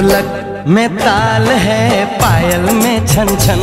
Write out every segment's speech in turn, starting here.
ढोलक में ताल है, पायल में छन छन।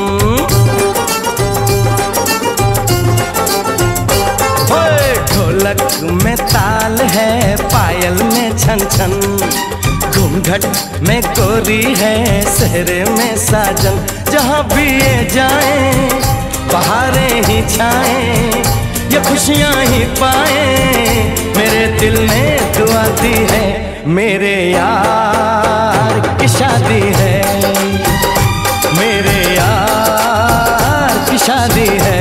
ओए ढोलक में ताल है, पायल में छन छन। घूंघट में गोरी है, सेहरे में साजन। जहाँ भी ये जाए बहारें ही छाएं, ये खुशियाँ ही पाए। मेरे दिल ने दुआ दी है, मेरे यार की शादी है, मेरे यार की शादी है।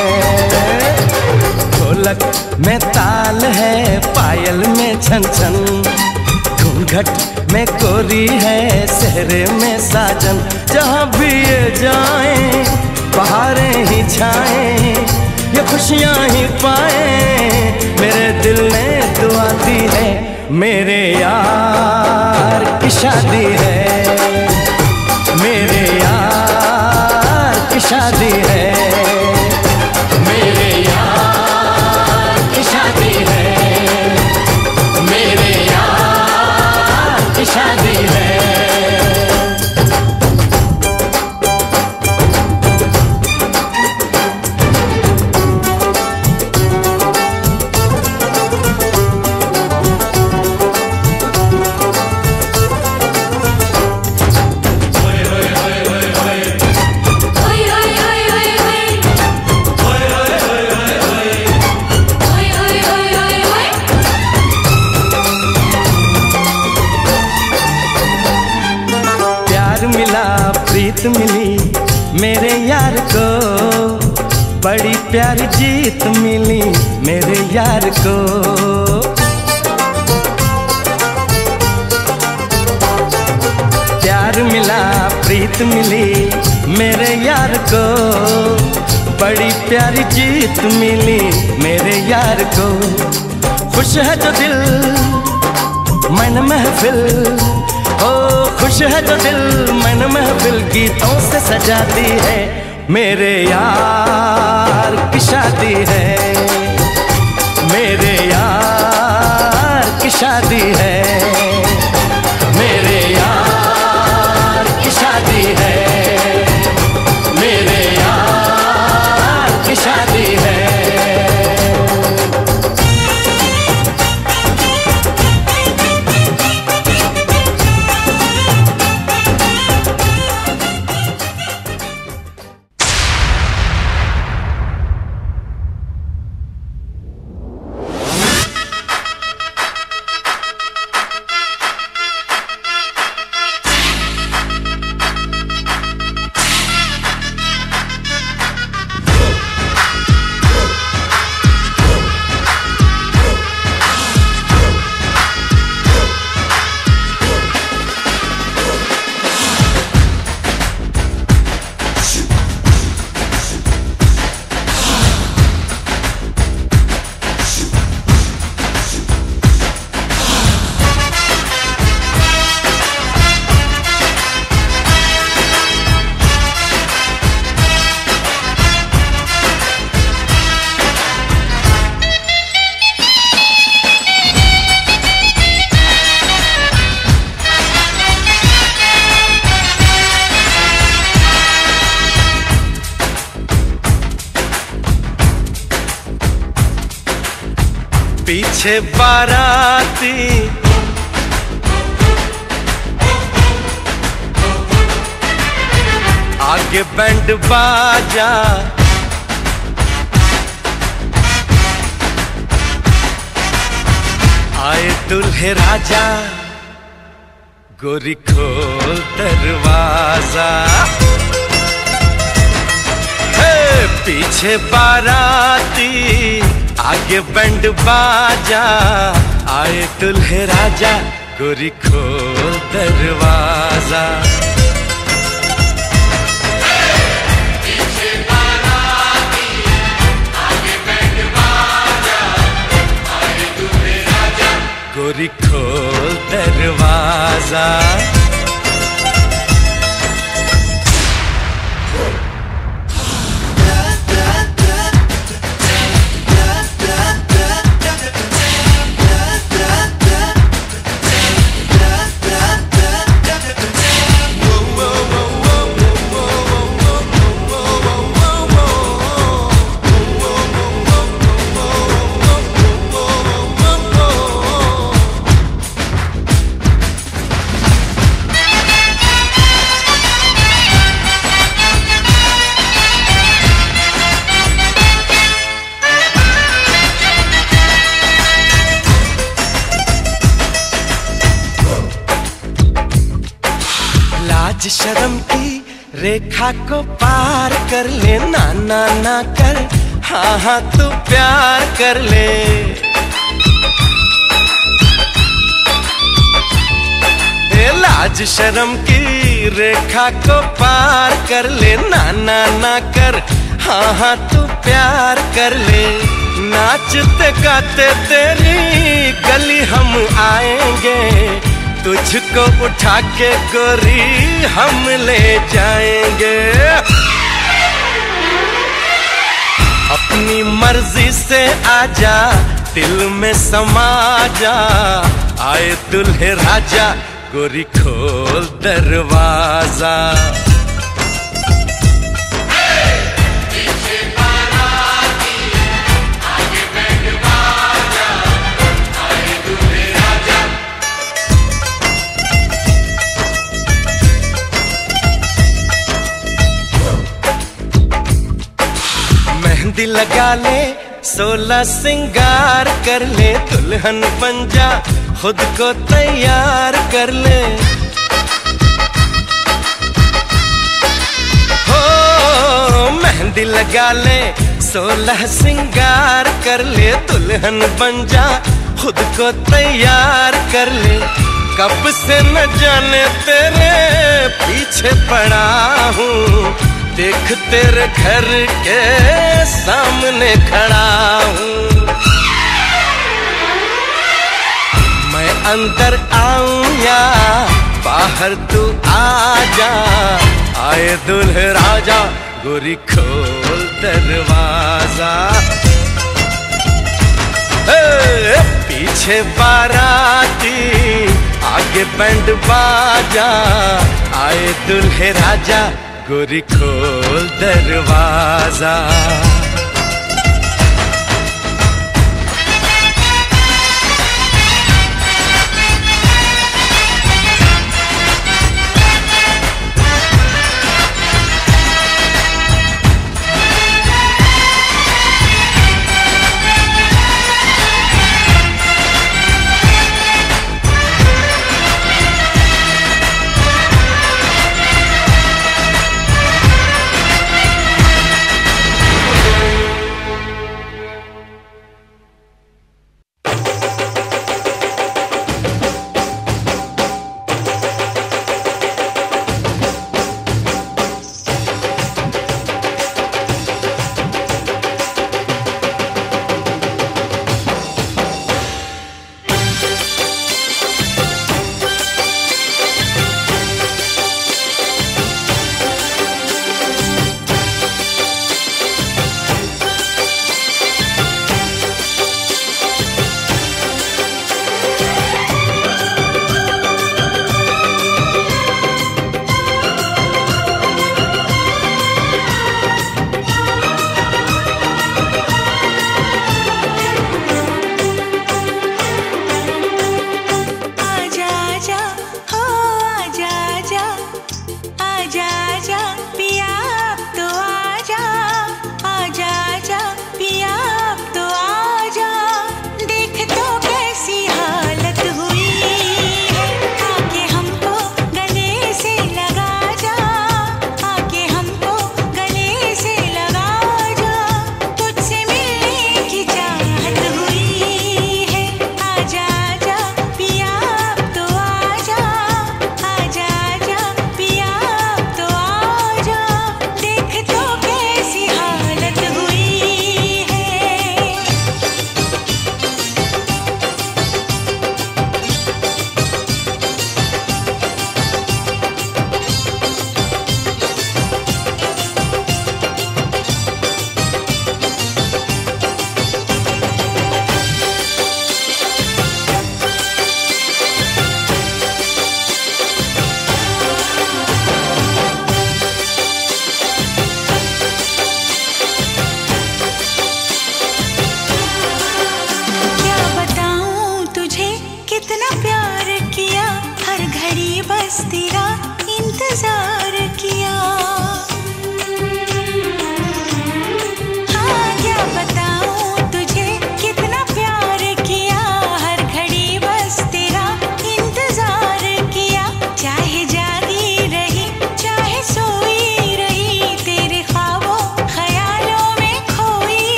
ढोलक में ताल है, पायल में छन छन। घूंघट में गोरी है, सेहरे में साजन। जहाँ भी ये जाए बहारें ही छाएं, ये खुशियाँ ही पाए। मेरे दिल ने दुआ दी है, मेरे यार की शादी है, मेरे यार की शादी है, मेरे यार की शादी है, मेरे यार की शादी है। प्रीत मिली मेरे यार को, बड़ी प्यारी जीत मिली मेरे यार को। प्यार मिला प्रीत मिली मेरे यार को, बड़ी प्यारी जीत मिली मेरे यार को। खुश है जो दिल मन महफिल, ओ खुश है जो दिल मन महफिल गीतों से सजाती है। मेरे यार की शादी है, मेरे यार की शादी है, मेरे यार की शादी है, मेरे यार की शादी है। पीछे बाराती आगे बैंड बाजा, आए दुल्हे राजा गोरी खोल दरवाजा। पीछे बाराती आगे बैंड बाजा, आए दुल्हे राजा गोरी खोल दरवाजा। पीछे बाराती आगे बैंड बाजा, आए दुल्हे राजा गोरी खोल दरवाजा। लाज शर्म की रेखा को पार कर ले, ना ना ना कर, हाँ हाँ तू प्यार कर ले। लाज शर्म की रेखा को पार कर ले, ना ना ना कर, हाँ हाँ तू प्यार कर ले। नाचते गाते तेरी गली हम आएंगे, तुझको उठा के गोरी हम ले जाएंगे। अपनी मर्जी से आजा, दिल में समा जा, आए दुल्हे राजा, गोरी खोल दरवाजा। मेहंदी लगा ले, 16 सिंगार कर ले, दुल्हन बन जा, खुद को तैयार कर ले। हो मेहंदी लगा ले, 16 सिंगार कर ले, दुल्हन बन जा, खुद को तैयार कर ले। कब से न जाने तेरे पीछे पड़ा हूँ, देख तेरे घर के सामने खड़ा हूँ। मैं अंदर आऊं या बाहर तू आजा, आए दुल्हे राजा, गोरी खोल दरवाजा। पीछे बाराती, आगे बैंड बाजा, आए दुल्हे राजा, गोरी खोल दरवाजा।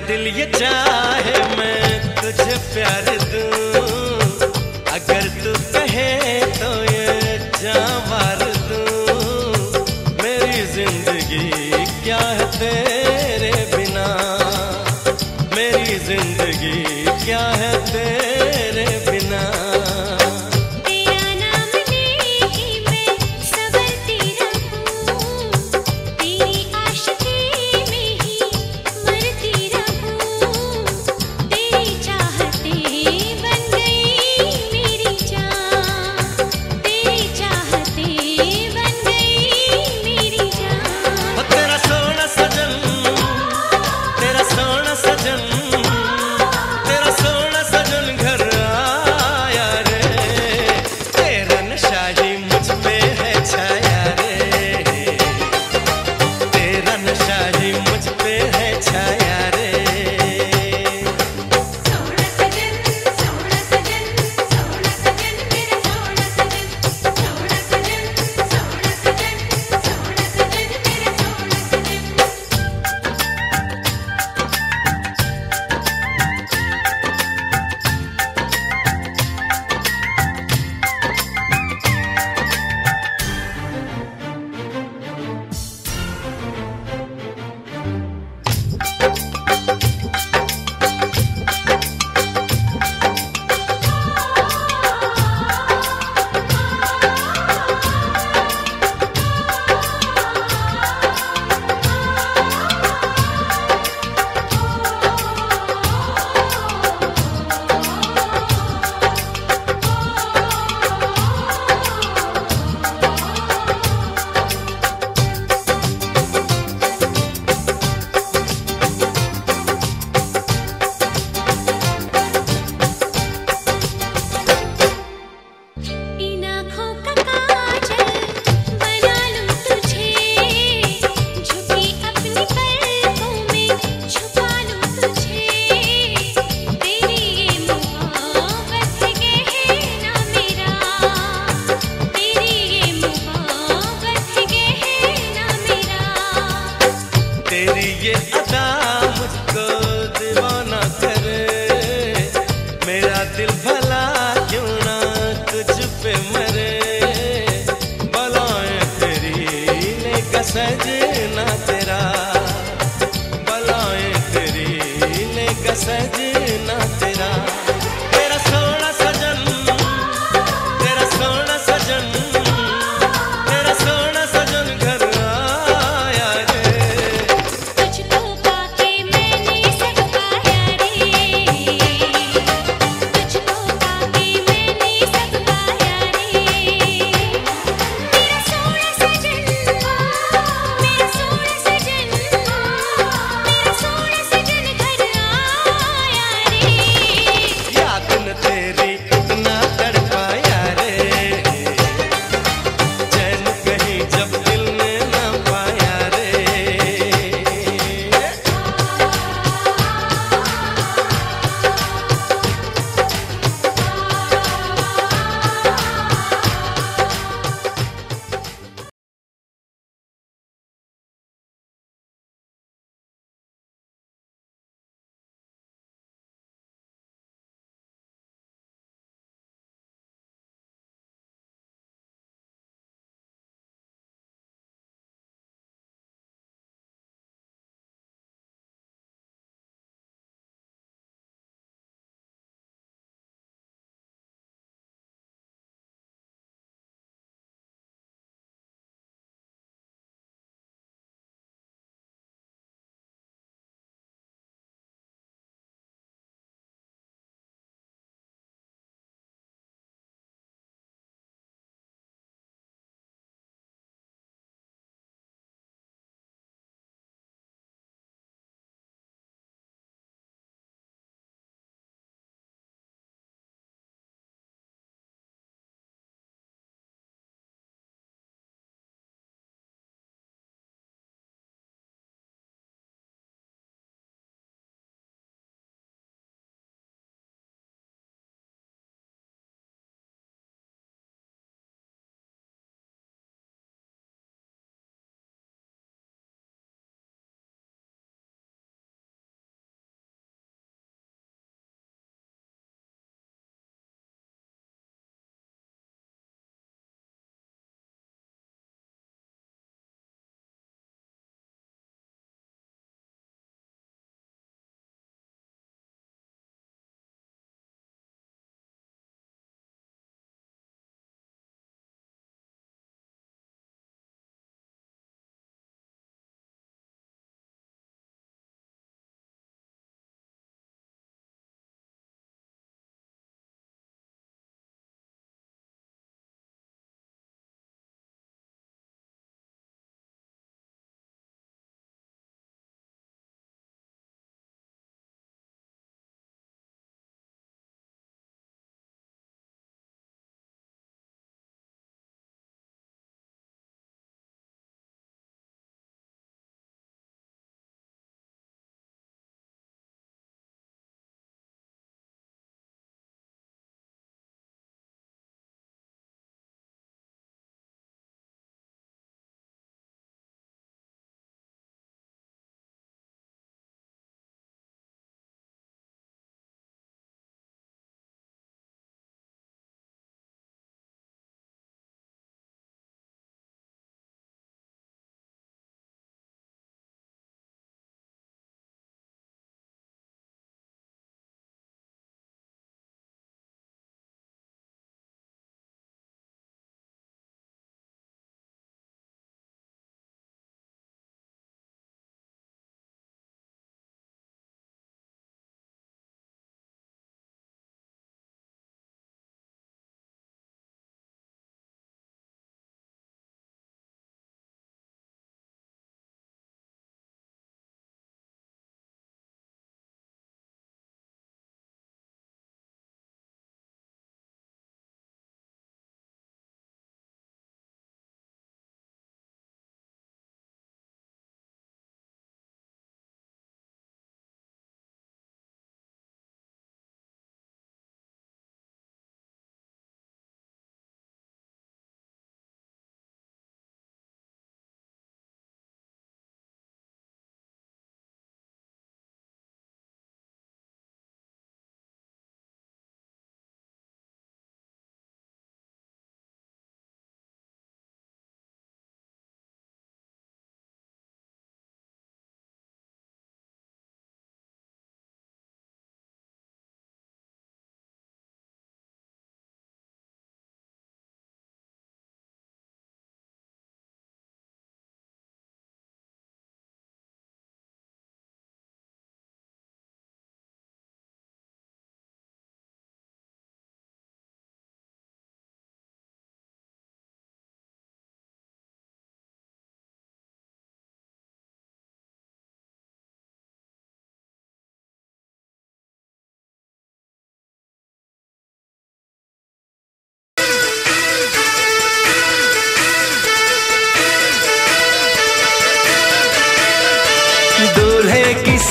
दिल ये चाहे मैं तुझे प्यार दूं, अगर तू कहे तो ये जान वार दूं। मेरी जिंदगी क्या है तेरे बिना, मेरी जिंदगी क्या है तेरे बिना। तेरी ये अदा मुझको दीवाना करे, मेरा दिल भला क्यों ना तुझ पे मरे। बलाएं तेरी लेकर सजना तेरा, बलाएं तेरी लेकर सजना तेरा। तेरा सोना सजन, तेरा सोना सजन, तेरा सोना सजन घर आया रे। तुझको पाके मैंने सब पाया रे, तुझको पाके मैंने सब पाया रे। मेरा सोना सजन, मेरा सोना सजन, मेरा सोना सजन घर आया रे।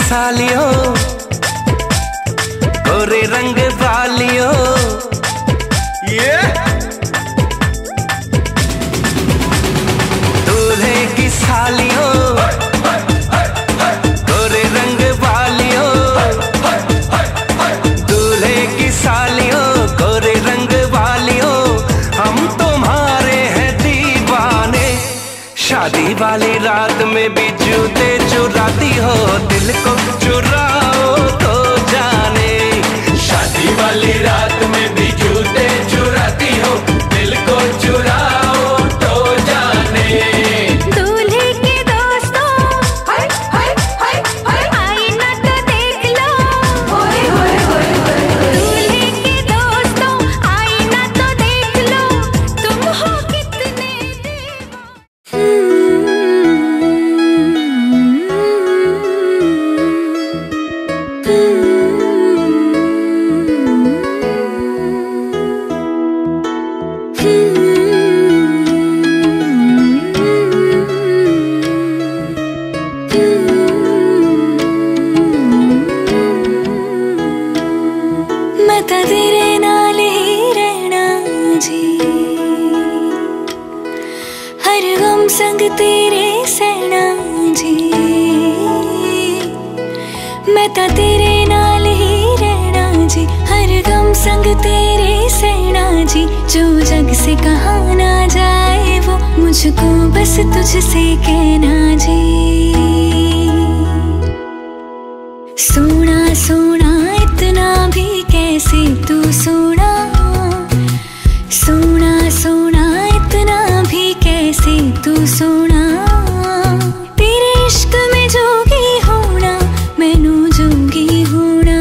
सालियों, गोरे रंग वालियों, ये दूल्हे की सालियों, गोरे रंग वालियों, दूल्हे की सालियों, गोरे रंग वालियों, हम तुम्हारे हैं दीवाने। शादी वाली रात में भी जूते चुराती हो, दिल को चुराओ तो जाने। शादी वाली रात में भी जूते चुराती हो, दिल को चुराओ तो जाने। दूल्हे के दोस्तों, हाय हाय हाय हाय, आईना तो देख लो, होए होए होए होए। दूल्हे के दोस्तों, आईना तो देख लो, तुम हो कितने मैं तो तेरे नाल ही रहना जी, हर गम संग तेरे सहना जी। मैं तो तेरे नाल ही रहना जी, हर गम संग तेरे सहना जी। जो जग से कहा ना जाए वो मुझको बस तुझसे कहना जी। सोना सोना इतना भी कैसे तू सोना, सोना सोना इतना भी कैसे तू सोना। तेरे इश्क में जोगी होना, मैनू जोगी होना।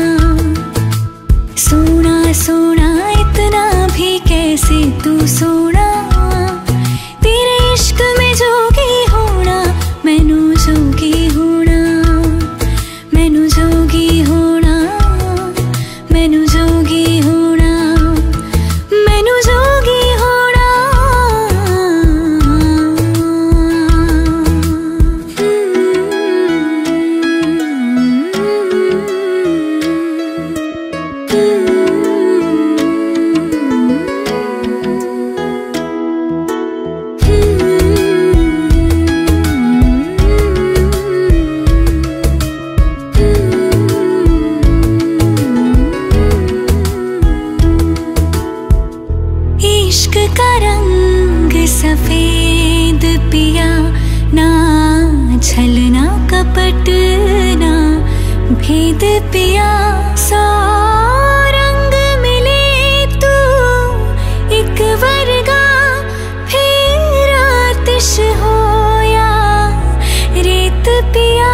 सोना सोना इतना भी कैसे तू सोना, तेरे इश्क में जोगी होना, मैनू जोगी होना, मैनू जोगी होना, मैनू जोगी होना, मैनू जोगी होना। इश्क का रंग सफेद पिया, ना छलना कपट ना भेद पिया। सौ रंग मिले तू एक वर्गा, फिर आतिश होया रेत पिया,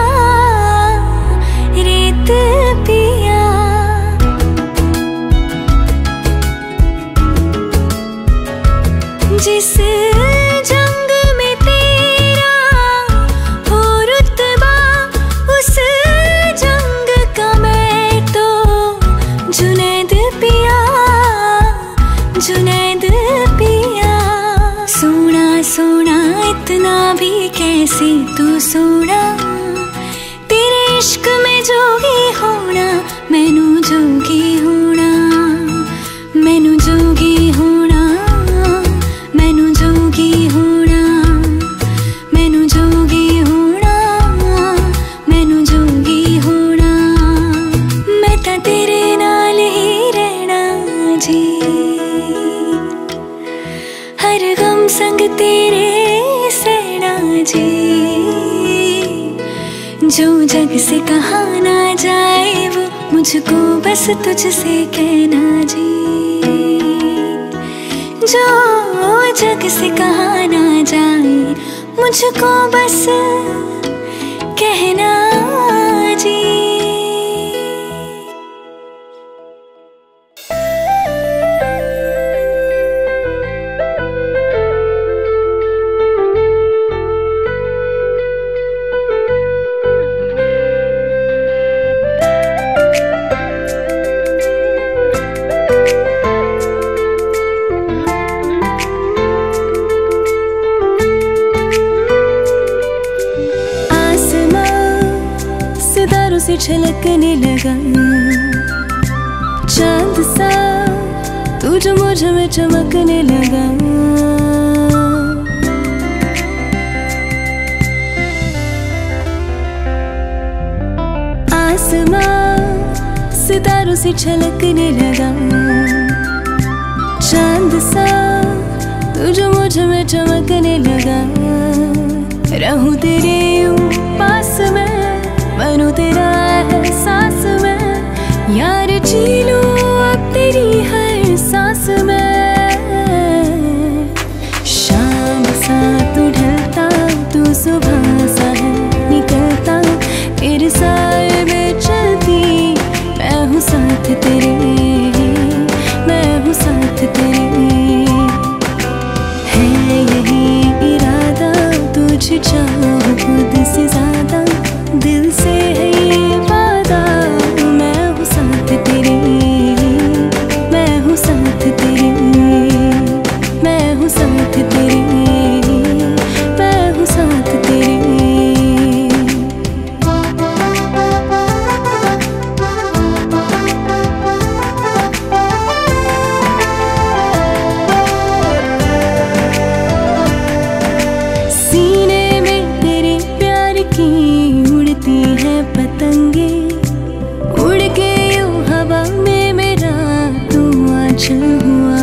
रेत पिया। जिस जंग में तेरा हो रुतबा, उस जंग का मैं तो जुनैद पिया, जुनैद पिया। सोना सोना इतना भी कैसे तू सोना, तेरे इश्क में जोगी होना, मैनू जोगी होना, मैनू जोगी होना, मैनू जोगी होना, मैनू जोगी होना, मैनू जोगी होना। मैं तो तेरे नाल ही रहना जी, हर गम संग तेरे सहना जी। जो जग से कहा ना जाए वो मुझको बस तुझसे कहना जी। जो जग से कहा ना जाए मुझको बस कहना जी। लगा। चांद सा तू जो मुझ में चमकने लगा। आसमां सितारों से छलकने लगा। चांद सा तू जो मुझ में चमकने लगा। रहूं तेरे यूं पास में, बनूं तेरा एहसास में, यार जी लूं अब तेरी हर सांस में। शाम सा तू ढलता, तू सुबह सा है निकलता, तेरे साए में चलती, मैं हूँ साथ तेरे, मैं हूँ साथ तेरे। है यही इरादा, तुझे चाहूं खुद से ज्यादा, दिल से है ये वादा, मैं हूँ साथ तेरे, मैं हूँ साथ तेरे, मैं हूँ साथ तेरे, मैं हूँ साथ तेरे। पतंगे उड़ के यूं हवा में, मेरा तू आंचल हुआ।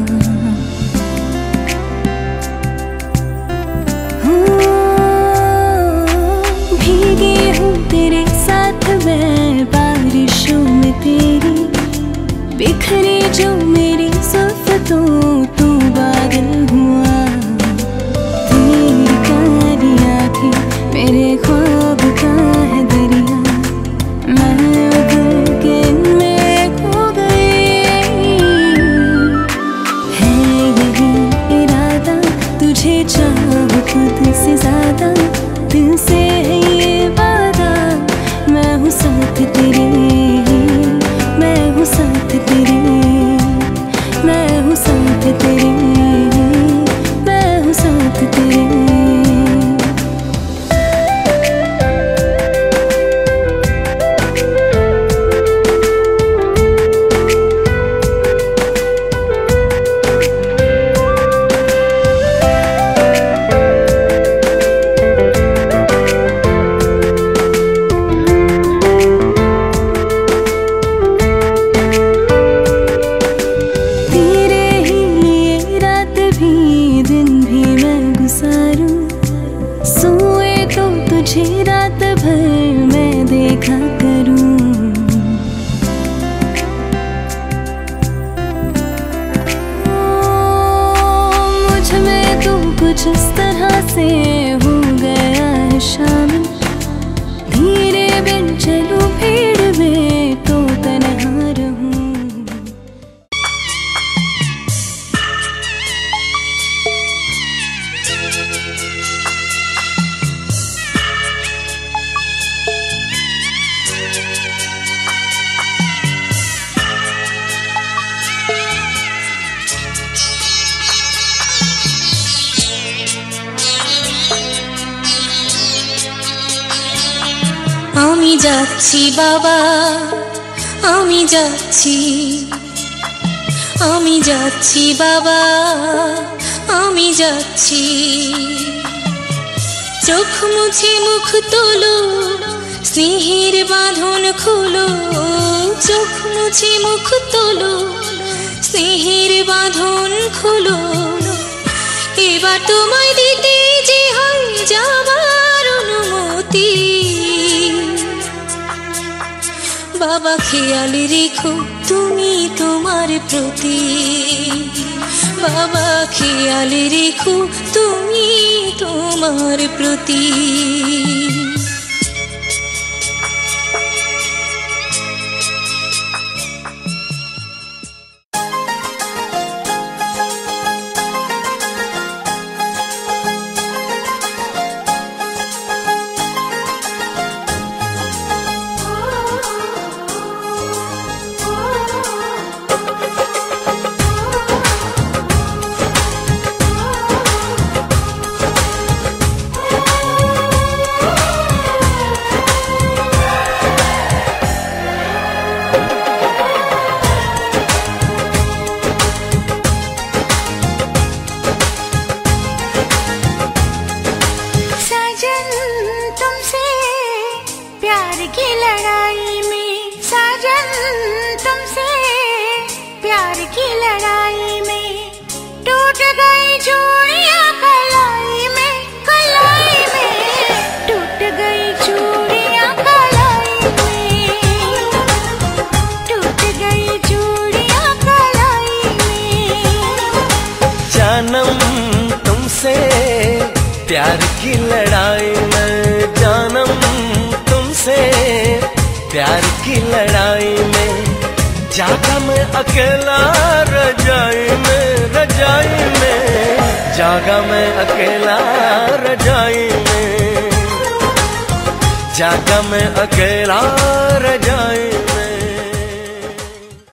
भीगी हूँ तेरे साथ मैं, बारिशों में तेरी बिखरी जो मेरी जुल्फों, तू बादल हुआ। तेरी कारी आँखें मेरे ख्वाब का है दरिया, मैं उतर के इनमें खो गई। है यही इरादा, तुझे चाहूं खुद से ज्यादा, दिल से है ये वादा, मैं हूँ साथ तेरे, मैं हूँ साथ तेरे, मैं हूँ साथ तेरे, मैं हूँ साथ तेरे। सोए तो तुझे रात भर मैं देखा करूं। मुझ में तू कुछ इस तरह से हो गया है शामिल, धीरे बिन चलूं भीड़ में तो तन्हा रहूं। আমি যাচ্ছি বাবা, আমি যাচ্ছি, আমি যাচ্ছি বাবা, আমি যাচ্ছি। চোখ মুছে মুখ তোলো, স্নেহের বাঁধন খোলো, চোখ মুছে মুখ তোলো, স্নেহের বাঁধন খোলো। এবার তোমায় দিতে যে হয় যাবার অনুমতি। বাবা খেয়াল রেখো তুমি তোমার প্রতি, বাবা খেয়াল রেখো তুমি তোমার প্রতি। प्यार की लड़ाई में जानम तुमसे, प्यार की लड़ाई में जागा मैं अकेला रजाई में, रजाई में जागा मैं अकेला रजाई में, जागा मैं अकेला रजाई में।